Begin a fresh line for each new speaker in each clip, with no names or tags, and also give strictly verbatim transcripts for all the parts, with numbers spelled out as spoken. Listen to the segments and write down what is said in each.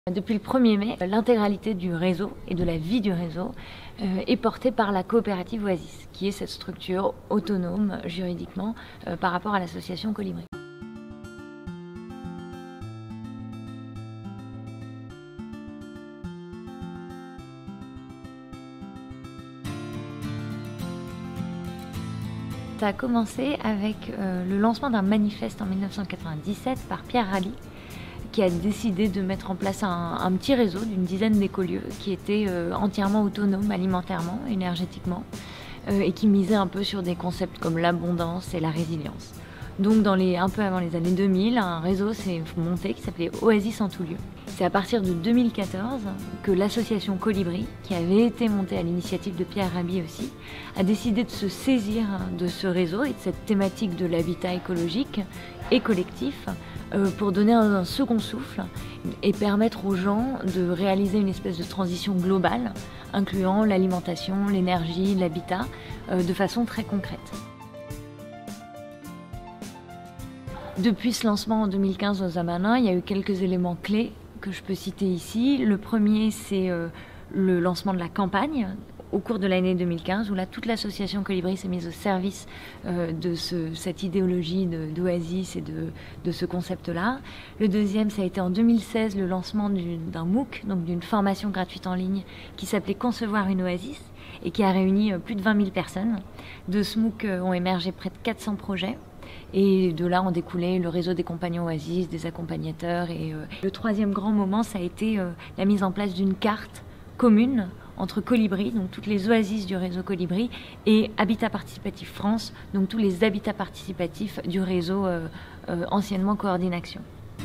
Depuis le premier mai, l'intégralité du réseau et de la vie du réseau euh, est portée par la coopérative Oasis, qui est cette structure autonome juridiquement euh, par rapport à l'association Colibri. Ça a commencé avec euh, le lancement d'un manifeste en mille neuf cent quatre-vingt-dix-sept par Pierre Rabhi, qui a décidé de mettre en place un, un petit réseau d'une dizaine d'écolieux qui était euh, entièrement autonome alimentairement, énergétiquement, euh, et qui misait un peu sur des concepts comme l'abondance et la résilience. Donc dans les, un peu avant les années deux mille, un réseau s'est monté qui s'appelait Oasis en tout lieu. C'est à partir de deux mille quatorze que l'association Colibri, qui avait été montée à l'initiative de Pierre Rabhi aussi, a décidé de se saisir de ce réseau et de cette thématique de l'habitat écologique et collectif euh, pour donner un, un second souffle et permettre aux gens de réaliser une espèce de transition globale, incluant l'alimentation, l'énergie, l'habitat, euh, de façon très concrète. Depuis ce lancement en deux mille quinze au Zamanin, il y a eu quelques éléments clés que je peux citer ici. Le premier, c'est euh, le lancement de la campagne au cours de l'année deux mille quinze, où là, toute l'association Colibri s'est mise au service euh, de ce, cette idéologie d'Oasis et de, de ce concept-là. Le deuxième, ça a été en deux mille seize, le lancement d'un MOOC, donc d'une formation gratuite en ligne, qui s'appelait Concevoir une Oasis, et qui a réuni euh, plus de vingt mille personnes. De ce MOOC euh, ont émergé près de quatre cents projets. Et de là ont découlé le réseau des compagnons Oasis, des accompagnateurs. Et euh, le troisième grand moment, ça a été euh, la mise en place d'une carte commune entre Colibri, donc toutes les oasis du réseau Colibri, et Habitat Participatif France, donc tous les habitats participatifs du réseau euh, euh, anciennement Coordination.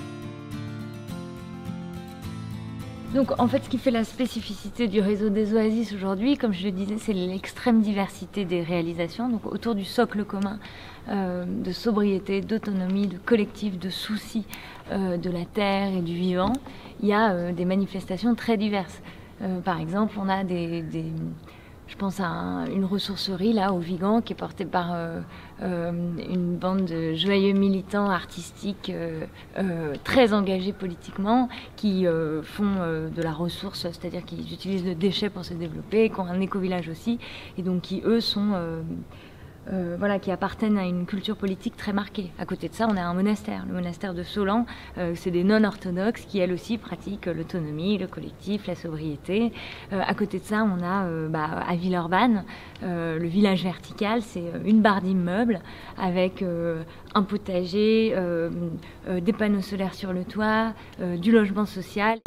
Donc en fait, ce qui fait la spécificité du réseau des oasis aujourd'hui, comme je le disais, c'est l'extrême diversité des réalisations. Donc autour du socle commun euh, de sobriété, d'autonomie, de collectif, de soucis euh, de la terre et du vivant, il y a euh, des manifestations très diverses. Euh, par exemple, on a des, des je pense à un, une ressourcerie là au Vigan qui est portée par euh, euh, une bande de joyeux militants artistiques euh, euh, très engagés politiquement qui euh, font euh, de la ressource, c'est-à-dire qu'ils utilisent le déchet pour se développer, qui ont un éco-village aussi, et donc qui eux sont euh, Euh, voilà, qui appartiennent à une culture politique très marquée. À côté de ça, on a un monastère, le monastère de Solan. Euh, c'est des non-orthodoxes qui, elles aussi, pratiquent l'autonomie, le collectif, la sobriété. Euh, à côté de ça, on a euh, bah, à Villeurbanne, euh, le village vertical, c'est une barre d'immeubles avec euh, un potager, euh, euh, des panneaux solaires sur le toit, euh, du logement social.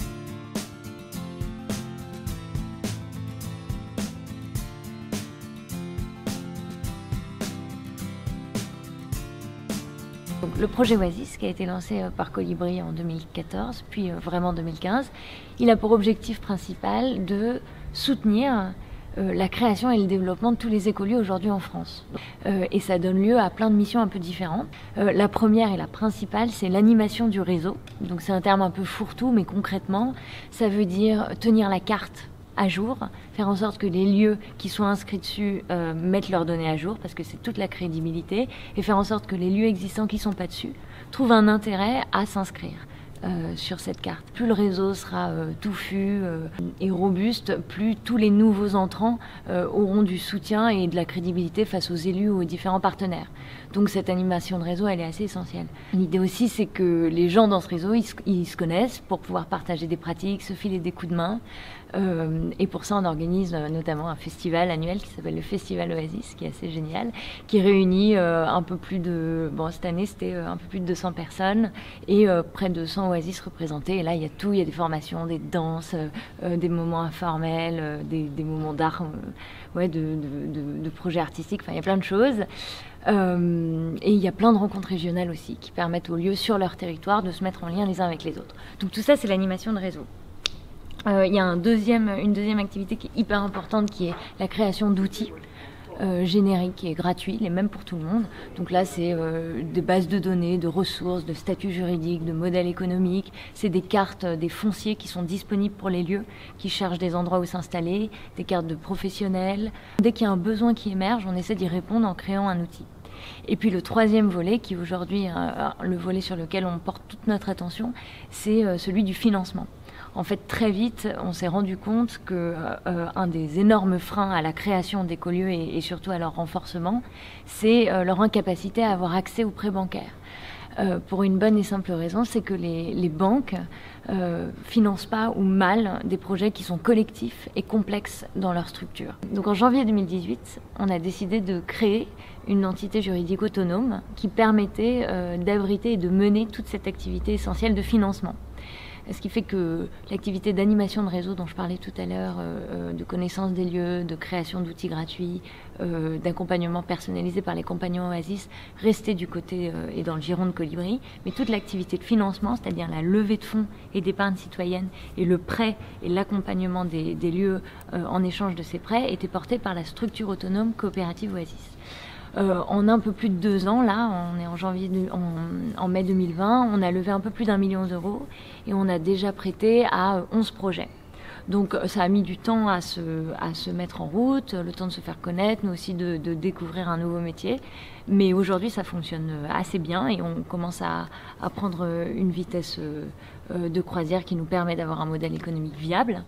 Donc, le projet Oasis, qui a été lancé par Colibri en deux mille quatorze, puis vraiment en deux mille quinze, il a pour objectif principal de soutenir euh, la création et le développement de tous les écolieux aujourd'hui en France. Euh, et ça donne lieu à plein de missions un peu différentes. Euh, la première et la principale, c'est l'animation du réseau. Donc c'est un terme un peu fourre-tout, mais concrètement, ça veut dire tenir la carte à jour, faire en sorte que les lieux qui sont inscrits dessus euh, mettent leurs données à jour, parce que c'est toute la crédibilité, et faire en sorte que les lieux existants qui ne sont pas dessus trouvent un intérêt à s'inscrire euh, sur cette carte. Plus le réseau sera euh, touffu euh, et robuste, plus tous les nouveaux entrants euh, auront du soutien et de la crédibilité face aux élus ou aux différents partenaires. Donc cette animation de réseau, elle est assez essentielle. L'idée aussi, c'est que les gens dans ce réseau, ils se, ils se connaissent pour pouvoir partager des pratiques, se filer des coups de main. Euh, et pour ça, on organise euh, notamment un festival annuel qui s'appelle le Festival Oasis, qui est assez génial, qui réunit euh, un peu plus de... Bon, cette année, c'était euh, un peu plus de deux cents personnes et euh, près de cent oasis représentés. Et là, il y a tout, il y a des formations, des danses, euh, des moments informels, euh, des, des moments d'art, euh, ouais, de, de, de, de projets artistiques, enfin, il y a plein de choses. Euh, et il y a plein de rencontres régionales aussi qui permettent aux lieux sur leur territoire de se mettre en lien les uns avec les autres. Donc tout ça, c'est l'animation de réseau. Euh, il y a un deuxième, une deuxième activité qui est hyper importante, qui est la création d'outils euh, génériques et gratuits, les mêmes pour tout le monde. Donc là, c'est euh, des bases de données, de ressources, de statuts juridiques, de modèles économiques. C'est des cartes, des fonciers qui sont disponibles pour les lieux, qui cherchent des endroits où s'installer, des cartes de professionnels. Dès qu'il y a un besoin qui émerge, on essaie d'y répondre en créant un outil. Et puis le troisième volet, qui aujourd'hui est le volet sur lequel on porte toute notre attention, c'est celui du financement. En fait, très vite, on s'est rendu compte que euh, un des énormes freins à la création d'écolieux et, et surtout à leur renforcement, c'est euh, leur incapacité à avoir accès aux prêts bancaires. Euh, pour une bonne et simple raison, c'est que les, les banques euh, financent pas ou mal des projets qui sont collectifs et complexes dans leur structure. Donc en janvier deux mille dix-huit, on a décidé de créer une entité juridique autonome qui permettait euh, d'abriter et de mener toute cette activité essentielle de financement. Ce qui fait que l'activité d'animation de réseau dont je parlais tout à l'heure, euh, de connaissance des lieux, de création d'outils gratuits, euh, d'accompagnement personnalisé par les compagnons Oasis, restait du côté euh, et dans le giron de Colibri. Mais toute l'activité de financement, c'est-à-dire la levée de fonds et d'épargne citoyenne et le prêt et l'accompagnement des, des lieux euh, en échange de ces prêts, était portée par la structure autonome coopérative Oasis. Euh, en un peu plus de deux ans, là, on est en janvier, de, en, en mai deux mille vingt, on a levé un peu plus d'un million d'euros et on a déjà prêté à onze projets. Donc ça a mis du temps à se, à se mettre en route, le temps de se faire connaître, mais aussi de, de découvrir un nouveau métier. Mais aujourd'hui, ça fonctionne assez bien et on commence à, à prendre une vitesse de croisière qui nous permet d'avoir un modèle économique viable.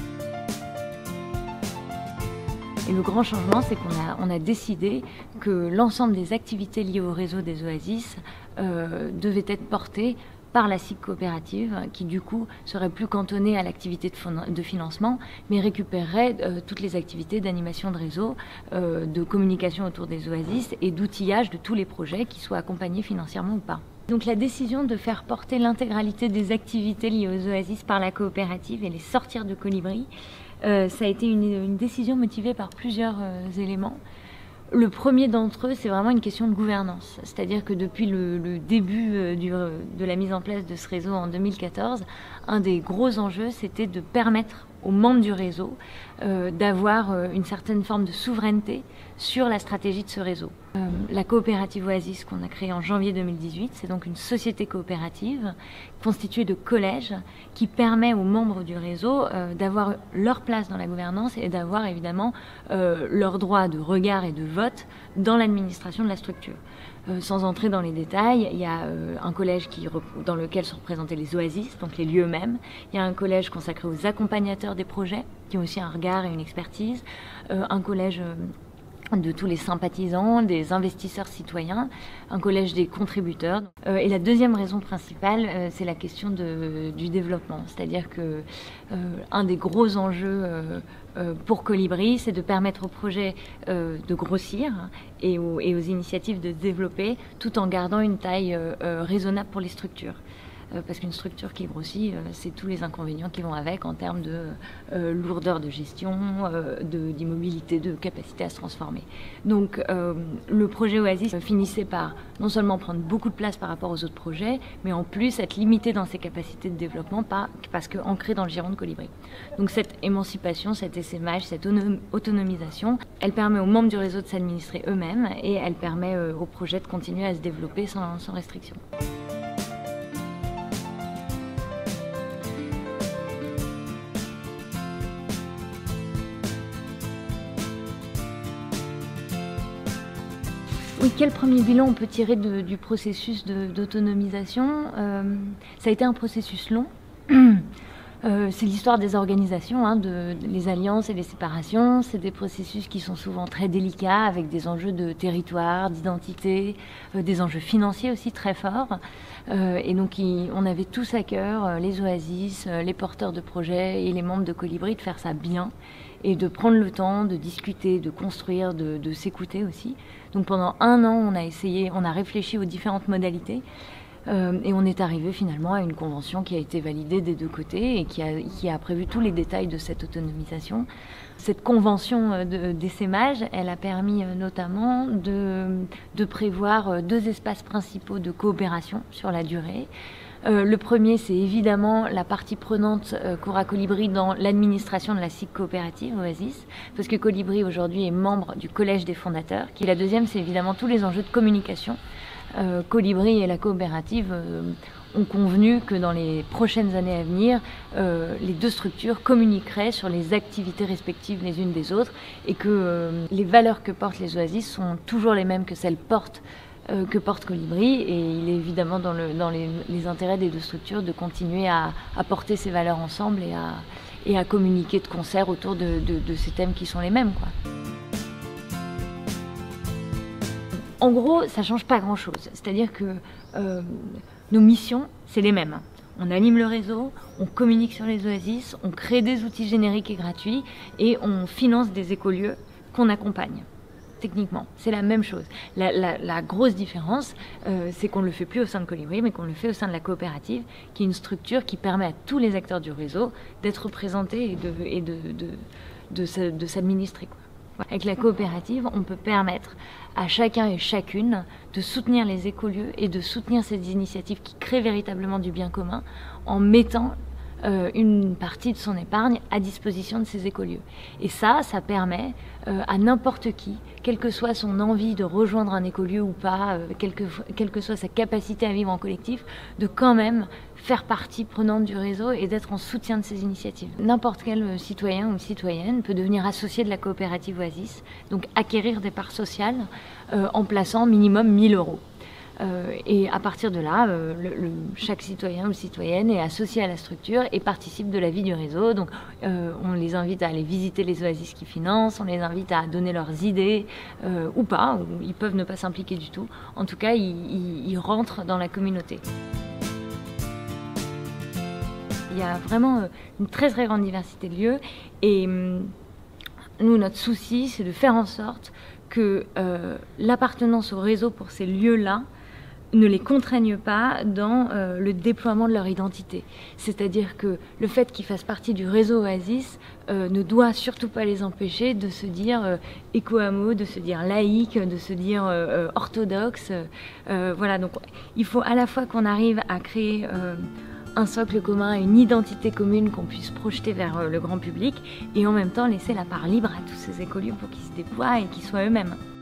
Et le grand changement, c'est qu'on a, on a décidé que l'ensemble des activités liées au réseau des Oasis euh, devaient être portées par la S I C coopérative, qui du coup serait plus cantonnée à l'activité de, de financement, mais récupérerait euh, toutes les activités d'animation de réseau, euh, de communication autour des Oasis et d'outillage de tous les projets, qui soient accompagnés financièrement ou pas. Donc la décision de faire porter l'intégralité des activités liées aux Oasis par la coopérative et les sortir de Colibri, Euh, ça a été une, une décision motivée par plusieurs euh, éléments. Le premier d'entre eux, c'est vraiment une question de gouvernance. C'est-à-dire que depuis le, le début euh, du, euh, de la mise en place de ce réseau en deux mille quatorze, un des gros enjeux, c'était de permettre aux membres du réseau euh, d'avoir euh, une certaine forme de souveraineté sur la stratégie de ce réseau. Euh, la coopérative Oasis qu'on a créée en janvier deux mille dix-huit, c'est donc une société coopérative constituée de collèges qui permet aux membres du réseau euh, d'avoir leur place dans la gouvernance et d'avoir évidemment euh, leur droit de regard et de vote dans l'administration de la structure. Euh, sans entrer dans les détails, il y a euh, un collège qui, dans lequel sont représentés les Oasis, donc les lieux eux-mêmes. Il y a un collège consacré aux accompagnateurs des projets, qui ont aussi un regard et une expertise. Euh, un collège euh, de tous les sympathisants, des investisseurs citoyens, un collège des contributeurs. Euh, et la deuxième raison principale, euh, c'est la question de, du développement. C'est-à-dire que euh, un des gros enjeux euh, euh, pour Colibri, c'est de permettre aux projets euh, de grossir et aux, et aux initiatives de se développer, tout en gardant une taille euh, euh, raisonnable pour les structures. Parce qu'une structure qui grossit, c'est tous les inconvénients qui vont avec en termes de euh, lourdeur de gestion, euh, d'immobilité, de, de capacité à se transformer. Donc euh, le projet Oasis finissait par non seulement prendre beaucoup de place par rapport aux autres projets, mais en plus être limité dans ses capacités de développement pas, parce qu'ancré dans le giron de Colibri. Donc cette émancipation, cet essaimage, cette autonomisation, elle permet aux membres du réseau de s'administrer eux-mêmes et elle permet euh, aux projets de continuer à se développer sans, sans restriction. Oui, quel premier bilan on peut tirer de, du processus d'autonomisation? euh, Ça a été un processus long. Euh, c'est l'histoire des organisations, hein, de, de, les alliances et les séparations. C'est des processus qui sont souvent très délicats, avec des enjeux de territoire, d'identité, euh, des enjeux financiers aussi très forts. Euh, et donc, il, on avait tous à cœur, euh, les Oasis, euh, les porteurs de projets et les membres de Colibri, de faire ça bien et de prendre le temps de discuter, de construire, de, de s'écouter aussi. Donc pendant un an, on a essayé, on a réfléchi aux différentes modalités. Euh, et on est arrivé finalement à une convention qui a été validée des deux côtés et qui a, qui a prévu tous les détails de cette autonomisation. Cette convention d'essaimage, elle a permis notamment de, de prévoir deux espaces principaux de coopération sur la durée. Euh, le premier, c'est évidemment la partie prenante euh, qu'aura Colibri dans l'administration de la S I C coopérative Oasis, parce que Colibri aujourd'hui est membre du collège des fondateurs. Et la deuxième, c'est évidemment tous les enjeux de communication. Euh, Colibri et la coopérative euh, ont convenu que dans les prochaines années à venir, euh, les deux structures communiqueraient sur les activités respectives les unes des autres et que euh, les valeurs que portent les Oasis sont toujours les mêmes que celles portent euh, que porte Colibri, et il est évidemment dans, le, dans les, les intérêts des deux structures de continuer à, à porter ces valeurs ensemble et à, et à communiquer de concert autour de, de, de ces thèmes qui sont les mêmes, quoi. En gros, ça ne change pas grand-chose. C'est-à-dire que euh, nos missions, c'est les mêmes. On anime le réseau, on communique sur les oasis, on crée des outils génériques et gratuits et on finance des écolieux qu'on accompagne. Techniquement, c'est la même chose. La, la, la grosse différence, euh, c'est qu'on ne le fait plus au sein de Colibri, mais qu'on le fait au sein de la coopérative, qui est une structure qui permet à tous les acteurs du réseau d'être représentés et de, et de, de, de, de s'administrer, quoi. Avec la coopérative, on peut permettre à chacun et chacune de soutenir les écolieux et de soutenir ces initiatives qui créent véritablement du bien commun en mettant euh, une partie de son épargne à disposition de ces écolieux. Et ça, ça permet euh, à n'importe qui, quelle que soit son envie de rejoindre un écolieu ou pas, euh, quelle, que, quelle que soit sa capacité à vivre en collectif, de quand même faire partie prenante du réseau et d'être en soutien de ces initiatives. N'importe quel citoyen ou citoyenne peut devenir associé de la coopérative Oasis, donc acquérir des parts sociales euh, en plaçant minimum mille euros. Euh, et à partir de là, euh, le, le, chaque citoyen ou citoyenne est associé à la structure et participe de la vie du réseau. Donc euh, on les invite à aller visiter les oasis qui financent, on les invite à donner leurs idées euh, ou pas, ou ils peuvent ne pas s'impliquer du tout. En tout cas, ils, ils, ils rentrent dans la communauté. Il y a vraiment une très très grande diversité de lieux et nous, notre souci, c'est de faire en sorte que euh, l'appartenance au réseau pour ces lieux-là ne les contraigne pas dans euh, le déploiement de leur identité. C'est-à-dire que le fait qu'ils fassent partie du réseau Oasis euh, ne doit surtout pas les empêcher de se dire euh, éco-hameau, de se dire laïque, de se dire euh, orthodoxe. Euh, voilà, donc il faut à la fois qu'on arrive à créer euh, un socle commun, une identité commune qu'on puisse projeter vers euh, le grand public et en même temps laisser la part libre à tous ces écolieux pour qu'ils se déploient et qu'ils soient eux-mêmes.